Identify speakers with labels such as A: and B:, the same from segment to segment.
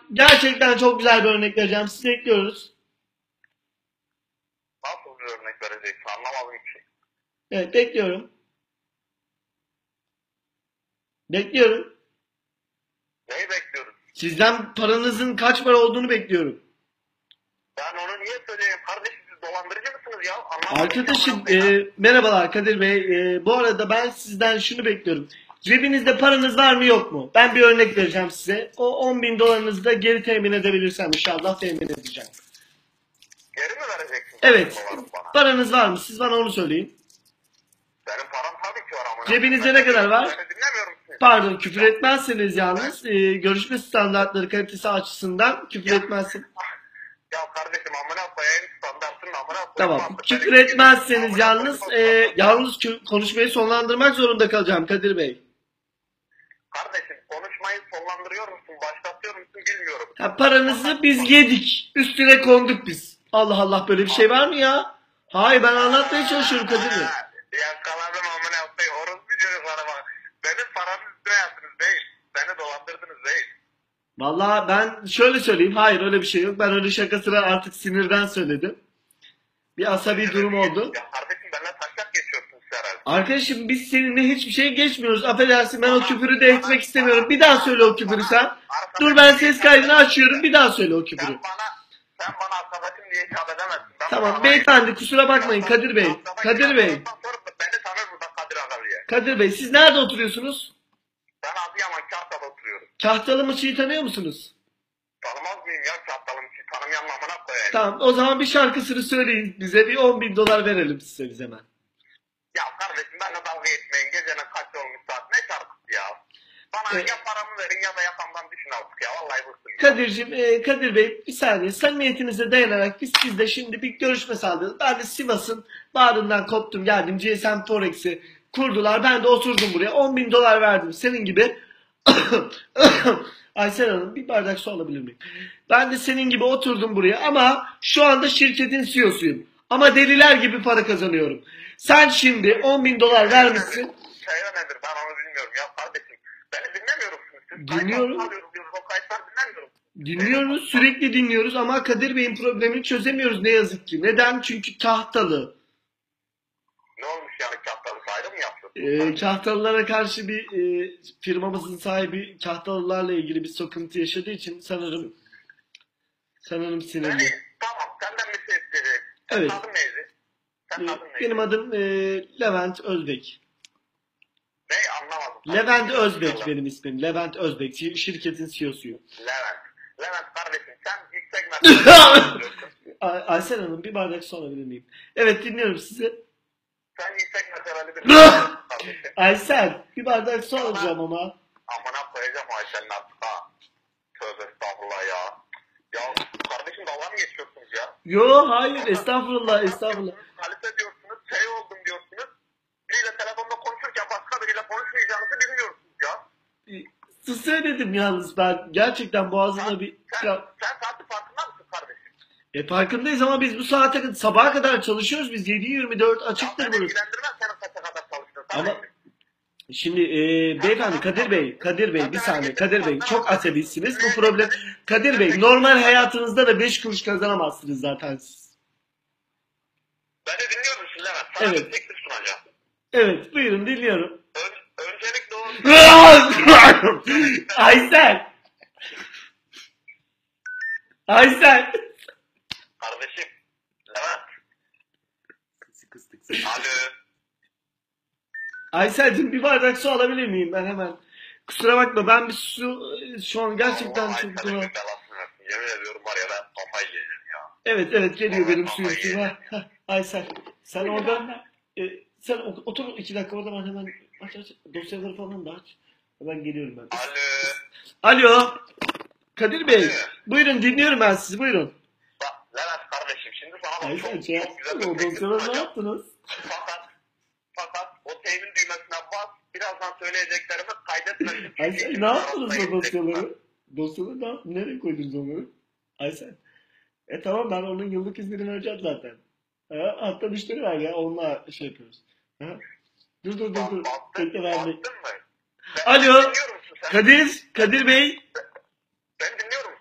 A: gerçekten çok güzel bir örnek vereceğim. Sizi bekliyoruz.
B: Nasıl bir örnek vereceksin anlamadım ki.
A: Evet, bekliyorum. Bekliyorum.
B: Neyi bekliyoruz?
A: Sizden paranızın kaç para olduğunu bekliyorum.
B: Ben onu niye söyleyeyim? Kardeşim siz dolandırıcı mısınız ya? Anlamadım ki
A: Arkadaşım,
B: amına koyayım.
A: merhabalar Kadir Bey. Bu arada ben sizden şunu bekliyorum. Cebinizde paranız var mı yok mu? Ben bir örnek vereceğim size. O 10 bin dolarınızı da geri temin edebilirsem inşallah temin edeceğim.
B: Geri mi vereceksin?
A: Evet.
B: Doları bana?
A: Paranız var mı? Siz bana onu söyleyin.
B: Benim param tabii ki var amına.
A: Cebinizde ne kadar var?
B: Beni dinlemiyorum sizi.
A: Pardon, küfür etmezseniz yalnız görüşme standartları kalitesi açısından küfür etmezseniz.
B: Ya kardeşim amına koyayım standartın amına koyayım.
A: Tamam.
B: Artık
A: Küfür
B: benim
A: etmezseniz
B: amına
A: yalnız
B: koyayım.
A: yalnız konuşmayı sonlandırmak zorunda kalacağım Kadir Bey.
B: Kardeşim konuşmayı sonlandırıyor musun? Başlatıyor musun bilmiyorum.
A: Ha, paranızı biz yedik. Üstüne konduk biz. Allah Allah, böyle bir şey var mı ya? Hayır, ben anlatmaya çalışıyorum Kadir Bey.
B: Yakaladım amına koyayım. Orospu çocuklara bak. Benim paramı üstüne yaptınız değil. Beni dolandırdınız değil.
A: Vallahi ben şöyle söyleyeyim. Hayır, öyle bir şey yok. Ben öyle şakasına artık sinirden söyledim. Bir asabi durum oldu.
B: Ya kardeşim benimle taşak geçiyorsunuz herhalde.
A: Arkadaşım, biz seninle hiçbir şey geçmiyoruz. Affedersin, ben o küfürü de etmek istemiyorum. Bir daha söyle o küfürü sen. Dur, ben ses kaydını açıyorum. Bir daha söyle o küfürü.
B: Sen bana arkadaşım diye hitap edemezsin.
A: Tamam beyefendi, kusura bakmayın Kadir Bey. Kadir Bey.
B: Beni tanır burada Kadir Aga diye.
A: Kadir Bey, siz nerede oturuyorsunuz?
B: Ben Adıyaman Kahtada oturuyorum.
A: Kahtalı Mıçı'yı tanıyor musunuz?
B: Tanımaz mıyım ya Kahtalı Mıçı'yı? Tanımayan amına koyayım.
A: Tamam, o zaman bir şarkısını söyleyin bize. Bir 10 bin dolar verelim size biz hemen.
B: Ya kardeşim benimle dalga etmeyin. Gecenin kaç olmuş saat? Ne şarkısı ya? Bana
A: Evet.
B: ya paramı verin ya da yakamdan düşün artık ya. Vallahi bıktım ya.
A: Kadir'cim, Kadir Bey, bir saniye, samimiyetinize dayanarak biz sizle şimdi bir görüşme sağladık. Ben de Sivas'ın bağrından koptum geldim. GSM Forex'i kurdular. Ben de oturdum buraya. 10 bin dolar verdim senin gibi. Aysel Hanım, bir bardak su alabilir miyim? Ben de senin gibi oturdum buraya ama şu anda şirketin CEO'suyum. Ama deliler gibi para kazanıyorum. Sen şimdi 10 bin dolar vermişsin.
B: Şey nedir ben onu bilmiyorum ya kardeşim. Beni dinlemiyor musunuz? Siz
A: Dinliyorum.
B: kayıtlar alıyoruz diyoruz. O kayıtlar dinlemiyorum.
A: Dinliyoruz, sürekli dinliyoruz ama Kadir Bey'in problemini çözemiyoruz ne yazık ki. Neden? Çünkü kahtalı.
B: Ne olmuş yani kahtalı ayrı mı yaptın?
A: Kahtalılara karşı bir firmamızın sahibi kahtalılarla ilgili bir sıkıntı yaşadığı için sanırım sinirli.
B: Tamam senden bir şey isteyecek.
A: Evet.
B: Senin adın neydi? Senin adın neydi?
A: Benim adım Levent Özbek.
B: Ne anlamadım.
A: Levent Özbek benim ismim. Levent Özbek. Şirketin CEO'suyum.
B: Levent. Levent kardeşim sen yüksek mertebe
A: Aysel Hanım, bir bardak su alabilir miyim? Evet, dinliyorum sizi.
B: sen yüksek mertebeli bir kardeşim.
A: Aysel, bir bardak su alacağım ama.
B: Amına koyacağım Ayşe'nin artık ha. Tövbe estağfurullah ya. Ya kardeşim dalga mı geçiyorsunuz ya?
A: Yo, hayır, estağfurullah, estağfurullah.
B: Kalite diyorsunuz, şey oldum diyorsunuz. Biriyle telefonda konuşurken başka biriyle konuşmayacağınızı bilmiyorsunuz ya.
A: Siz söyledim yalnız, ben gerçekten boğazımda bir...
B: Sen saati farkında mısın kardeşim?
A: Farkındayız ama biz bu saate kadar, sabaha kadar çalışıyoruz, biz 7-24 açıktır
B: Beni
A: burası.
B: ilgilendirmez senin kaça kadar çalıştığın.
A: Ama şimdi beyefendi, Kadir Bey, bir saniye, Kadir Bey, çok asabisiniz, bu problem. Kadir Bey, normal hayatınızda da 5 kuruş kazanamazsınız zaten siz.
B: Beni dinliyor musun Levent? Sana
A: Evet.
B: bir teklif sunacağım.
A: Evet, buyurun, dinliyorum.
B: Öncelikle o...
A: Aysel! Aysel!
B: Kardeşim, Levent. Alo.
A: Aysel'cim, bir bardak su alabilir miyim ben hemen? Kusura bakma, ben bir su şu an gerçekten
B: Allah
A: çok
B: Ayşe'nin
A: zor.
B: bir belasını versin. Yemin ediyorum var ya ben kafayı yiyeceğim ya.
A: Evet, geliyor
B: Vallahi
A: benim
B: kafayı
A: suyum.
B: yedim.
A: Aysel, sen orada sen otur 2 dakika orada, ben hemen aç dosyaları falan da aç. Hemen geliyorum ben.
B: Alo.
A: Alo. Kadir Bey,
B: Alo.
A: buyurun, dinliyorum ben sizi, buyurun.
B: Bak Levent kardeşim şimdi sana bak
A: Aysel,
B: çok,
A: şey
B: çok güzel
A: yaptınız, o
B: bir teklif
A: dosyaları ne
B: sunacağım.
A: yaptınız?
B: Fakat o teyimin düğmesine bas. Birazdan söyleyeceklerimi kaydetmesin.
A: Aysel, ne yaptınız o dosyaları? Dosyaları ne yaptınız? Nereye koydunuz onları? Aysel. Tamam, ben onun yıllık iznini vereceğim zaten. Hatta müşteri var ya, onunla şey yapıyoruz. Dur. Bekle, ben de.
B: Baktın mı?
A: Alo.
B: Dinliyor musun sen?
A: Kadir Bey.
B: Ben dinliyor musun?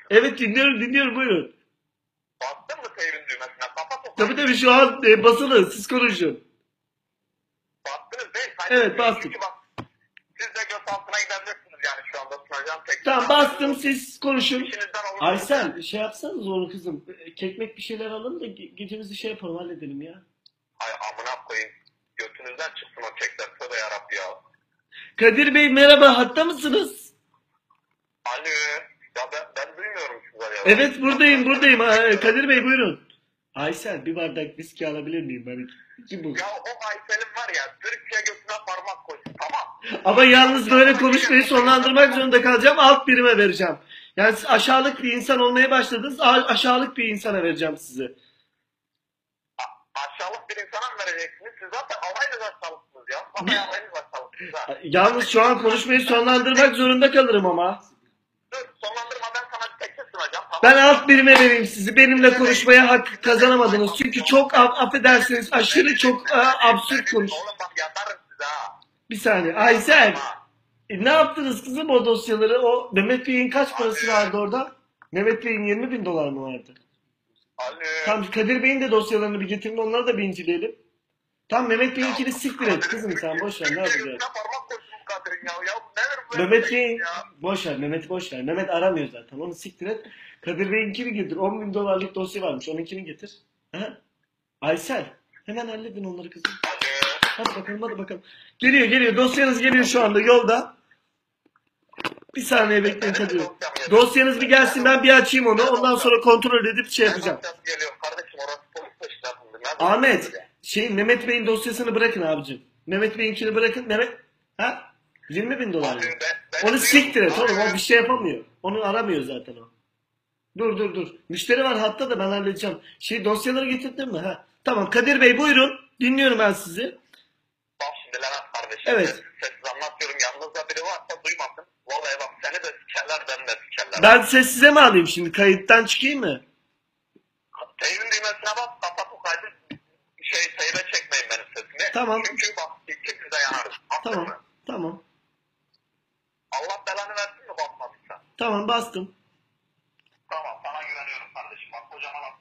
A: Evet dinliyorum buyurun.
B: Bastın mı save'in düğmesine? Kapat o
A: Tabii
B: kaydı.
A: tabii şu an basılı siz konuşun.
B: Bastınız değil.
A: Evet bastım.
B: Çünkü bak siz de göz altına gidebilirsiniz yani şu anda sunacağım tek.
A: Tamam bastım siz konuşun.
B: İşinizden olur.
A: Aysel şey yapsanız onu kızım. Kekmek bir şeyler alın da gecemizi şey yapalım halledelim ya.
B: Ay amına koyayım. Götünüzden çıksın o kekler. Tövbe yarabbi ya.
A: Kadir Bey merhaba hatta mısınız?
B: Alo. Ya ben duymuyorum sizleri ya.
A: Evet buradayım. Kadir Bey buyurun. Aysel bir bardak viski alabilir miyim ben? İki bu.
B: Ya o Aysel'in var ya Türkiye götüne parmak koysun tamam.
A: Ama yalnız böyle konuşmayı sonlandırmak zorunda kalacağım. Alt birime vereceğim. Yani siz aşağılık bir insan olmaya başladınız. Aşağılık bir insana vereceğim sizi.
B: Aşağılık bir insana mı vereceksiniz? Siz zaten alayınız aşağılıksınız ya. Vallahi alayınız aşağılıksınız ha.
A: Yalnız şu an konuşmayı sonlandırmak zorunda kalırım ama.
B: Dur sonlandırma ben sana bir teklif sunacağım. Tamam.
A: Ben alt birime vereyim sizi. Benimle konuşmaya hak kazanamadınız. Çünkü çok affedersiniz aşırı çok absürt konuş.
B: Oğlum bak yatarım size ha.
A: Bir saniye. Aysel. Ne yaptınız kızım o dosyaları? O Mehmet Bey'in kaç parası vardı orada? Mehmet Bey'in 20 bin dolar mı vardı?
B: Alo.
A: Tamam Kadir Bey'in de dosyalarını bir getirin onları da bir inceleyelim. Tamam Mehmet Bey'inkini siktir et kızım sen boş ver ne yapacağız?
B: Türkiye götüne parmak koysun bu Kadir'in ya. Ya nedir bu?
A: Mehmet Bey'in boş ver Mehmet'i boş ver. Mehmet aramıyor zaten onu siktir et. Kadir Bey'inkini getir 10 bin dolarlık dosya varmış onunkini getir. Ha? Aysel hemen halledin onları kızım.
B: Alo.
A: Hadi bakalım. Geliyor dosyanız geliyor şu anda yolda. Bir saniye bekleyin Kadir Bey. Dosyanız bir gelsin ben bir açayım onu ondan sonra kontrol edip şey yapacağım.
B: Geliyor kardeşim orası polis peşindesindir.
A: Ahmet Mehmet Bey'in dosyasını bırakın abicim. Mehmet Bey'inkini bırakın. Ha? 20 bin dolar mı? Onu siktir et oğlum o bir şey yapamıyor. Onu aramıyor zaten o. Dur. Müşteri var hatta da ben halledeceğim. Dosyaları getirdin mi? Ha? Tamam Kadir Bey buyurun. Dinliyorum ben sizi.
B: Bak şimdi Levent kardeşim.
A: Evet.
B: Sessiz anlatıyorum. Yanınızda biri varsa duymasın. Vallahi bak seni de sikerler beni de sikerler.
A: Ben sessize mi alayım şimdi? Kayıttan çıkayım mı?
B: Teyvin düğmesine bas. Kapat o kaydı. Teyve çekmeyin benim sesimi.
A: Tamam.
B: Çünkü bak ikimiz de yanarız. Anladın mı?
A: Tamam.
B: Allah belanı versin mi basmadıysa?
A: Tamam bastım.
B: Tamam sana güveniyorum kardeşim. Bak kocaman at.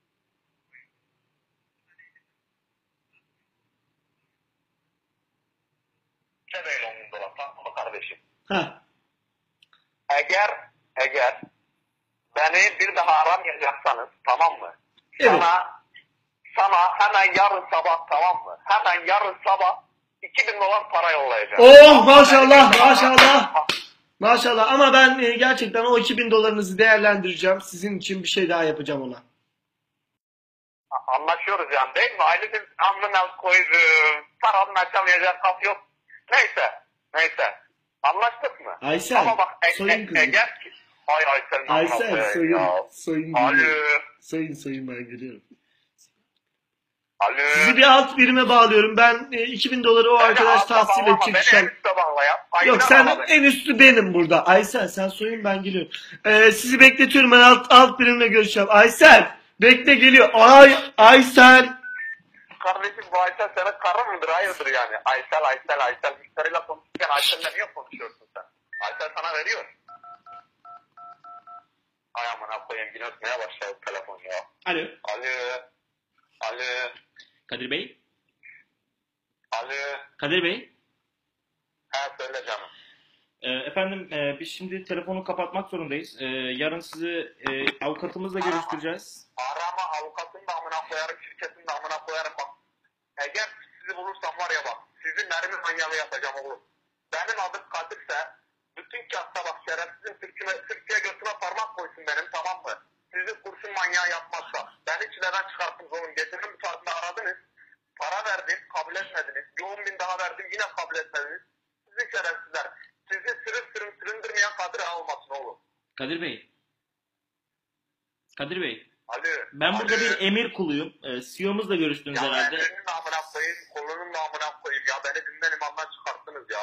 B: Ne böyle 10 bin dolar tamam mı kardeşim?
A: Ha.
B: Eğer beni bir daha aramayacaksanız tamam mı?
A: Evet.
B: Sana hemen yarın sabah tamam mı? Hemen yarın sabah 2000 dolar para yollayacağım.
A: Oh maşallah ama ben gerçekten o 2000 dolarınızı değerlendireceğim. Sizin için bir şey daha yapacağım ona.
B: Anlaşıyoruz yani değil mi? Ailenin amına koydum. Paranın açamayacağı kapı yok. Neyse. Anlaştık mı?
A: Aysel,
B: ama bak
A: soyun kızım.
B: Aysel
A: soyun.
B: Alo.
A: Soyun ben geliyorum.
B: Alo.
A: Sizi bir alt birime bağlıyorum. Ben 2000 doları o arkadaş tahsil edecek.
B: Beni en üstte bağla ya.
A: Yok sen en üstü benim burada. Aysel sen soyun ben geliyorum. Sizi bekletiyorum ben alt birimle görüşeceğim. Aysel bekle geliyor. Aysel.
B: Kardeşim bu Aysel senin karın mıdır? Hayırdır yani? Aysel. Müşteriyle konuşurken Aysel'le niye konuşuyorsun sen? Aysel sana veriyor. Ay amına koyayım yine ötmeye başladı telefon ya. Alo.
C: Kadir Bey?
B: Alo.
C: Kadir Bey?
B: Ha söyle canım.
C: Efendim biz şimdi telefonu kapatmak zorundayız. Yarın sizi avukatımızla görüştüreceğiz.
B: Arama avukatın da amına koyarım, şirketin de amına koyarım bak. Eğer sizi bulursam var ya bak, sizi mermi manyağı yapacağım oğlum. Benim adım Kadir'se, bütün kağıtta bak şerefsizin Türkiye götüme parmak koysun benim tamam mı? Sizi kurşun manyağı yapmazsa, beni çileden çıkarttınız oğlum, getirin bu saatte aradınız. Para verdim, kabul etmediniz. Bir 10 bin daha verdim, yine kabul etmediniz. Sizi şerefsizler. Sizi süründürmeyen Kadir olmasın oğlum.
C: Kadir Bey?
B: Alo.
C: Ben burada bir emir kuluyum. CEO'muzla görüştünüz herhalde.
B: Ya senin namına koyayım, kolunun namına koyayım ya. Beni dinden imamdan çıkarttınız ya.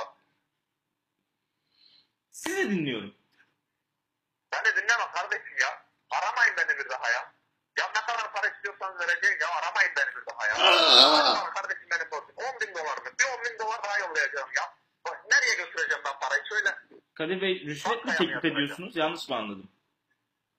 C: Sizi dinliyorum.
B: Beni dinleme kardeşim ya. Aramayın beni bir daha ya. Ya ne kadar para istiyorsanız vereceğim ya. Aramayın beni bir daha ya. Kardeşim benim borcum. 10 bin dolar mı? Bir 10 bin dolar daha yollayacağım ya. Bak nereye götüreceğim ben parayı söyle.
C: Kadir Bey rüşvet mi teklif ediyorsunuz? Yanlış mı anladım?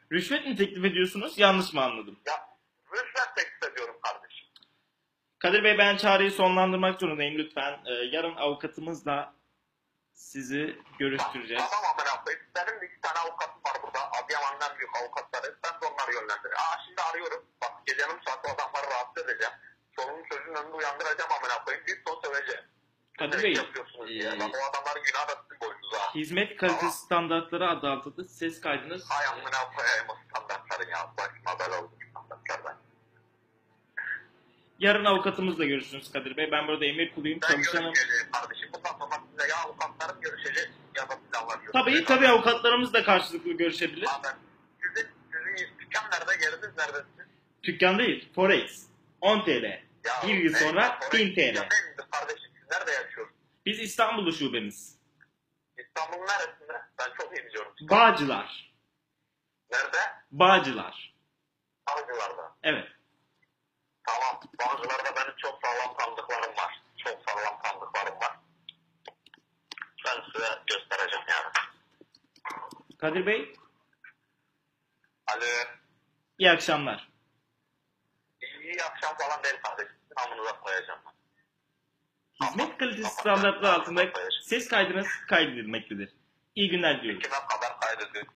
C: Rüşvet mi teklif ediyorsunuz? Yanlış mı anladım?
B: Ya rüşvet teklif ediyorum kardeşim.
C: Kadir Bey, ben çağrıyı sonlandırmak zorundayım lütfen. Yarın avukatımızla sizi görüştüreceğiz.
B: Tamam amına koyayım. Benim de 2 tane avukatım var burada. Adıyaman'dan büyük avukatları. Ben de onları yönlendiriyorum. Şimdi arıyorum. Bak gecenin saati adamları rahatsız edeceğim. Çoluğun çocuğun önünde uyandıracağım amına koyayım. Bir ton söveceğim.
C: Kadir
B: Ne
C: Bey,
B: yapıyorsunuz diye. Bak o adamların günahı da sizin boyunuza.
C: hizmet kalitesi standartları adı altında ses kaydınız.
B: Hay amına koyayım o standartların ya. Başıma bela oldu standartlardan.
C: Yarın avukatımızla görüşürüz Kadir Bey. Ben burada emir kuluyum,
B: Ben
C: çalışanım.
B: görüşeceğim kardeşim. Bundan sonra size ya avukatlarım görüşecek ya da silahlar görüşecek.
C: Tabii avukatlarımız da karşılıklı görüşebilir.
B: Abi sizin dükkan nerede? Yeriniz neredesiniz?
C: Dükkan değil, Forex. 10 TL.
B: Ya,
C: Bir yıl sonra 1000 TL.
B: Ya benim kardeşim siz nerede yaşıyorsunuz?
C: Biz İstanbul'da şubemiz.
B: İstanbul'un neresinde? Ben çok iyi biliyorum.
C: Bağcılar.
B: Nerede?
C: Bağcılar.
B: Avcılarda.
C: Evet.
B: Tamam. Avcılarda benim çok sağlam tanıdıklarım var. Çok sağlam tanıdıklarım var. Ben size göstereceğim yani.
C: Kadir Bey,
B: Alo.
C: iyi akşamlar.
B: İyi akşam falan değil kardeşim. Namınıza koyacağım.
C: Hizmet kalitesi standartları altında ses kaydınız kaydedilmektedir. İyi günler diliyorum.
B: Kime kadar kaydediyor?